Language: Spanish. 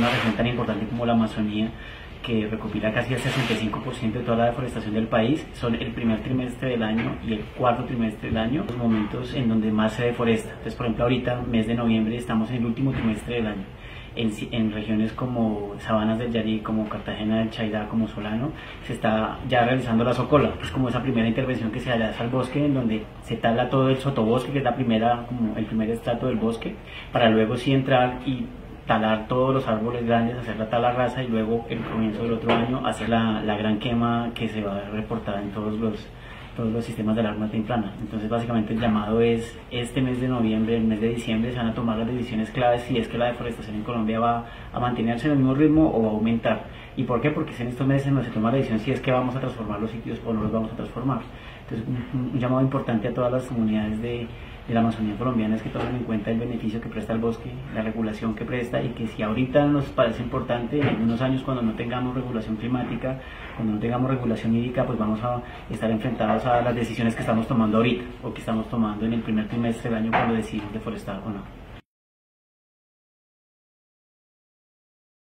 una región tan importante como la Amazonía, que recopila casi el 65% de toda la deforestación del país, son el primer trimestre del año y el cuarto trimestre del año, los momentos en donde más se deforesta. Entonces, por ejemplo, ahorita, mes de noviembre, estamos en el último trimestre del año. En regiones como Sabanas del Yarí, como Cartagena del Chairá, como Solano, se está ya realizando la socola, pues como esa primera intervención que se hace al bosque, en donde se tala todo el sotobosque, que es la primera, como el primer estrato del bosque, para luego sí entrar y talar todos los árboles grandes, hacer la tala rasa y luego el comienzo del otro año hacer la gran quema que se va a reportar en todos los sistemas de alarma temprana. Entonces básicamente el llamado es este mes de noviembre, el mes de diciembre se van a tomar las decisiones claves si es que la deforestación en Colombia va a mantenerse en el mismo ritmo o va a aumentar. ¿Y por qué? Porque es en estos meses donde se toma la decisión si es que vamos a transformar los sitios o no los vamos a transformar. Entonces un llamado importante a todas las comunidades de la Amazonía colombiana es que tomen en cuenta el beneficio que presta el bosque, la regulación que presta, y que si ahorita nos parece importante, en unos años cuando no tengamos regulación climática, cuando no tengamos regulación hídrica, pues vamos a estar enfrentados a las decisiones que estamos tomando ahorita o que estamos tomando en el primer trimestre del año cuando decidimos deforestar o no.